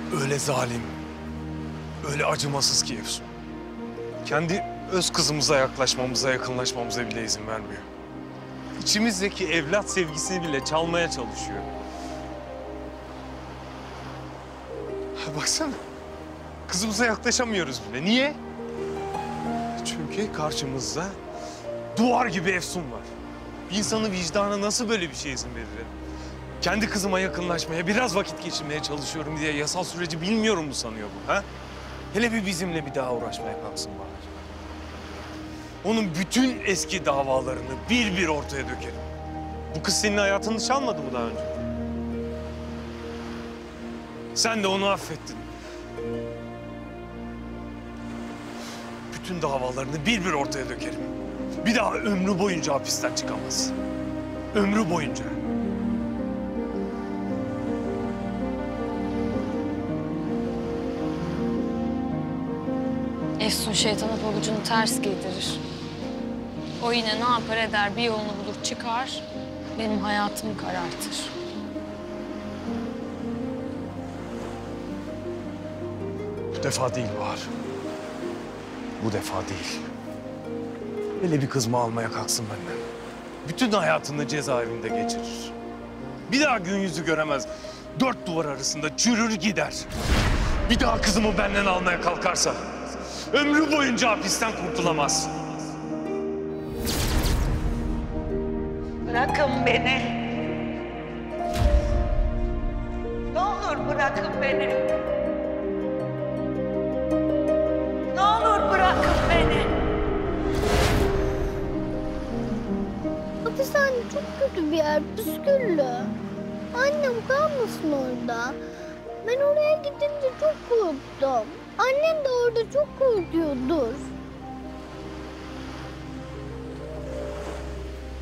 öyle zalim, öyle acımasız ki Efsun. Kendi öz kızımıza yaklaşmamıza, yakınlaşmamıza bile izin vermiyor. İçimizdeki evlat sevgisini bile çalmaya çalışıyor. Ha, baksana, kızımıza yaklaşamıyoruz bile. Niye? Çünkü karşımızda duvar gibi Efsun var. Bir insanın vicdanı nasıl böyle bir şeye izin verir? Kendi kızıma yakınlaşmaya, biraz vakit geçirmeye çalışıyorum diye yasal süreci bilmiyorum mu sanıyor bu, ha? Hele bir bizimle bir daha uğraşmaya kalksın bana. Onun bütün eski davalarını bir bir ortaya dökerim. Bu kız senin hayatını çalmadı mı daha önce? Sen de onu affettin. Bütün davalarını bir bir ortaya dökerim. Bir daha ömrü boyunca hapisten çıkamaz. Ömrü boyunca. Efsun şeytana pabucunu ters giydirir. O yine ne yapar eder, bir yolunu bulur çıkar, benim hayatımı karartır. Bu defa değil Bahar. Bu defa değil. Hele bir kızımı almaya kalksın benden. Bütün hayatını cezaevinde geçirir. Bir daha gün yüzü göremez. Dört duvar arasında çürür gider. Bir daha kızımı benden almaya kalkarsa ömrü boyunca hapisten kurtulamaz. Bırakın beni. Ne olur bırakın beni. Ne olur bırakın beni. Hapishane çok kötü bir yer, püsküllü. Annem kalmasın orada. Ben oraya gidince çok korktum. Annem de orada çok korkuyordur.